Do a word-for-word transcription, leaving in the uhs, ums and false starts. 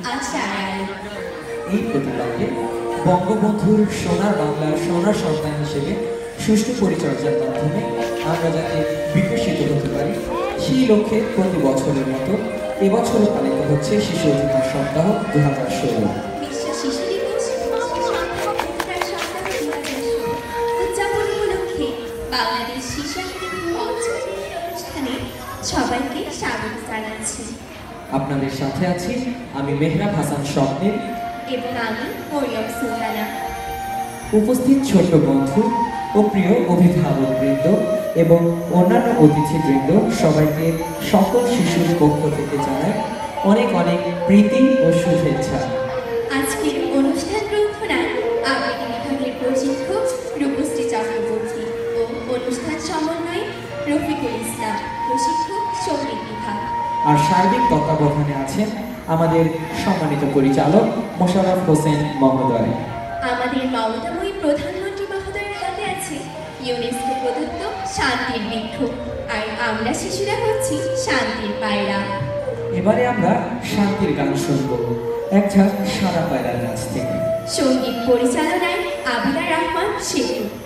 এই প্রতিবাদে বঙ্গবন্ধুর সোনার বাংলার সোনার সন্তান হিসেবে সুষ্ঠু পরিচর্যার মাধ্যমে আমরা যাতে বিকশিত হতে পারি সেই লক্ষ্যে প্রতি বছরের মতো এবছরও পালিত হচ্ছে শিশু অধিকার সপ্তাহ দু হাজার ষোলো। বাংলাদেশ শিশু অনুষ্ঠানে সবাইকে স্বাগত জানাচ্ছি। আপনাদের সাথে আছি আমি মেহরাব হাসান স্বপ্নের এবং আমি মরিয়ম সুলতানা। উপস্থিত ছোট বন্ধু ও প্রিয় অভিভাবকবৃন্দ এবং অন্যান্য অতিথিবৃন্দ সবাইকে সকল শিশুর পক্ষ থেকে জানাই অনেক অনেক প্রীতি ও শুভেচ্ছা। আজকের অনুষ্ঠান গ্রন্থনায় আবৃত্তি বিভাগের প্রশিক্ষক রূপশ্রী চক্রবর্তী ও অনুষ্ঠান সমন্বয়ে রফিকুল ইসলাম প্রশিক্ষক সঙ্গীত বিভাগ। আর সার্বিক তত্ত্বাবধানে আছেন আমাদের সম্মানিত পরিচালক মোশাররফ হোসেন মহোদয়। আমাদের মমতাময়ী প্রধানমন্ত্রী মহোদয়ের হাতে আছে ইউনেস্কো প্রদত্ত শান্তির বৃক্ষ, আর আমরা শিশুরা হচ্ছি শান্তির পায়রা। এবারে আমরা শান্তির গান শুনব এক ঝাঁক সাদা পায়রার কাছ থেকে। সঙ্গীত পরিচালনায় আবিদা রহমান শেখু।